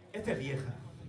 Esta es vieja.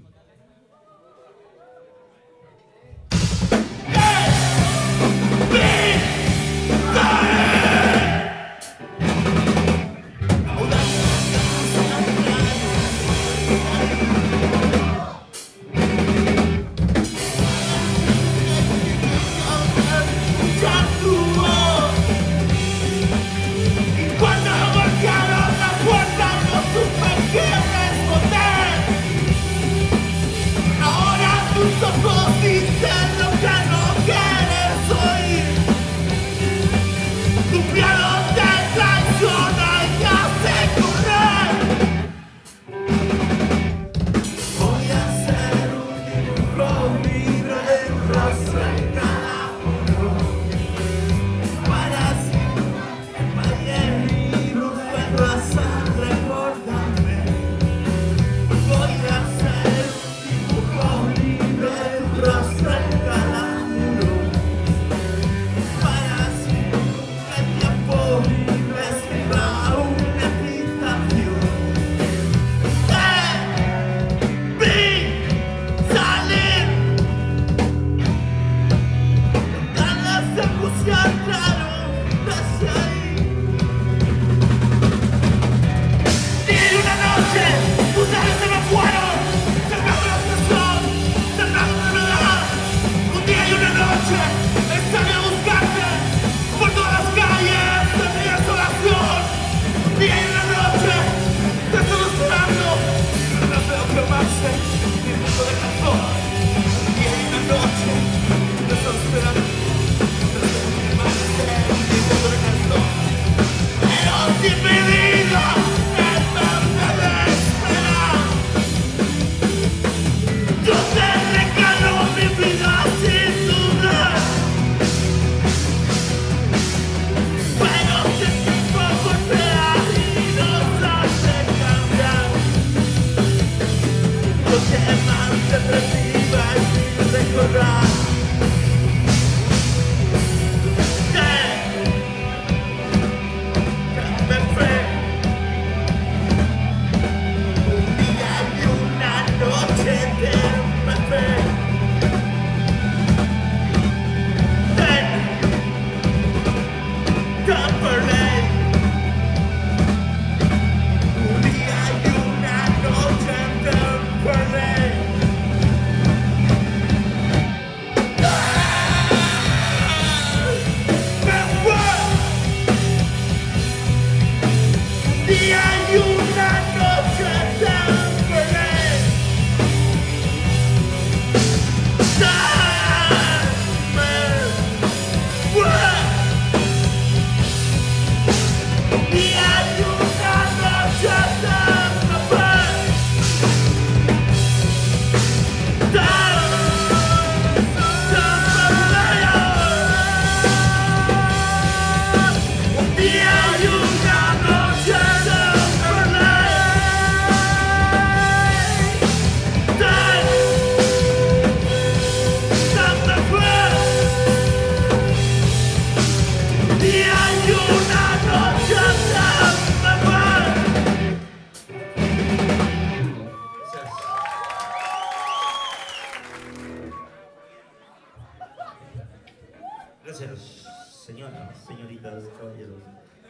Gracias, señoras, señoritas, caballeros.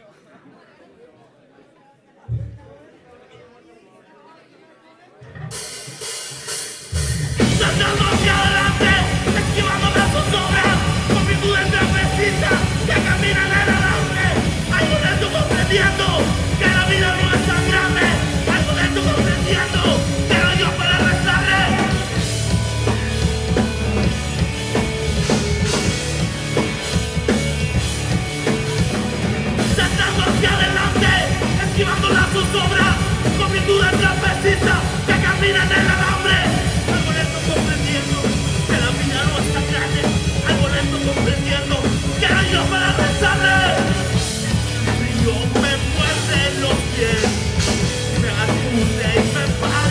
Saltando hacia adelante, esquivando las zozobras, con virtudes trapezistas que caminan en el alambre. Algo de esto comprendiendo que la vida no es tan grande. Algo de esto comprendiendo que no hay Dios para rezarle. Saltando hacia adelante, esquivando las zozobras, con virtudes trapecistas que caminan en el alambre. Algo lento comprendiendo que la vida no es tan grande. Algo lento comprendiendo que no hay Dios para rezarle. El frío me muerde los pies, me acude y me pasa.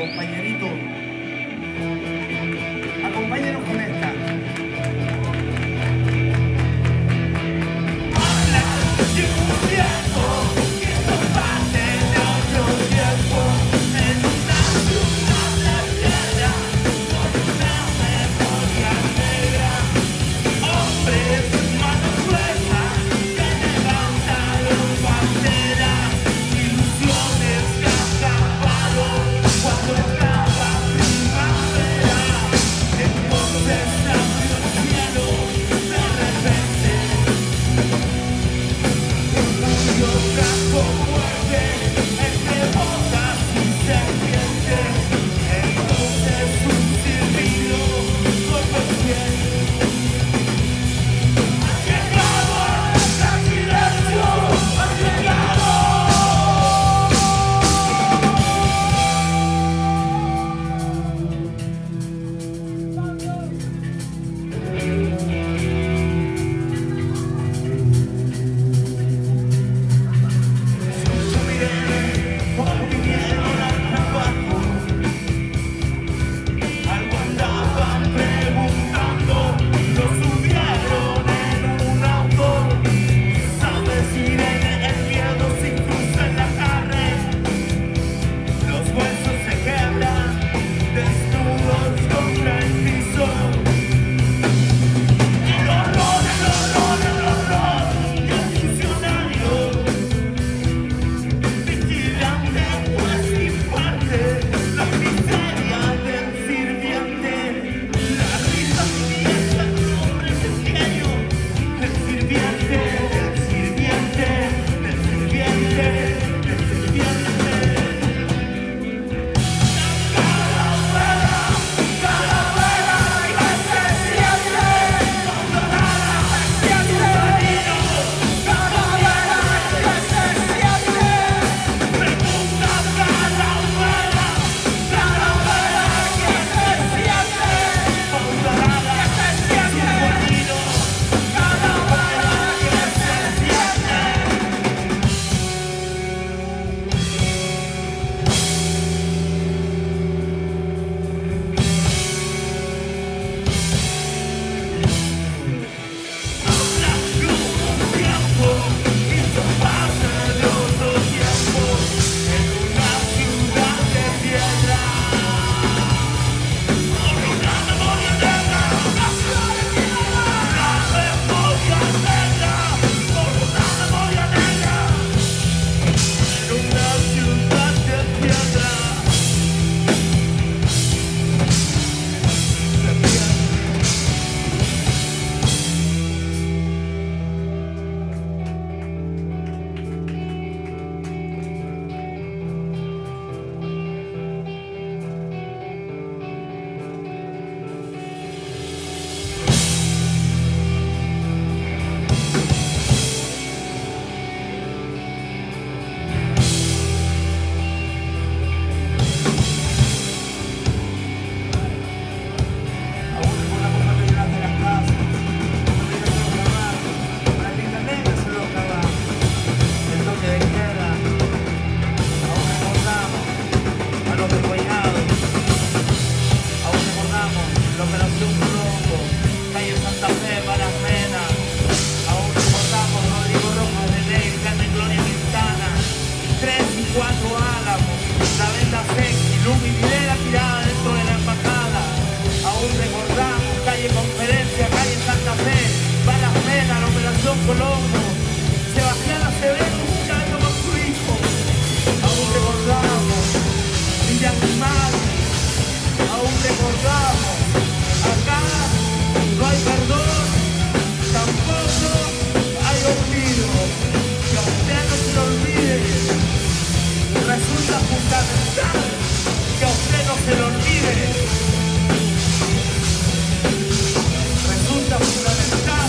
compañerito. Acompáñenos con esta. Colombo, Sebastián Acevedo luchando con su hijo. Aún recordamos Villa Animal, aún recordamos. Acá no hay perdón, tampoco hay olvido. Que a usted no se lo olvide. Resulta fundamental que a usted no se lo olvide. Resulta fundamental.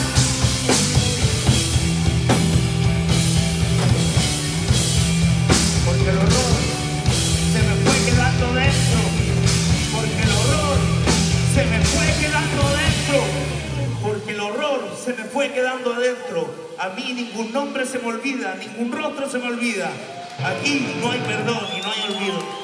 Porque el horror se me fue quedando dentro. Porque el horror se me fue quedando dentro. Porque el horror se me fue quedando adentro. A mí ningún nombre se me olvida, ningún rostro se me olvida. Aquí no hay perdón y no hay olvido.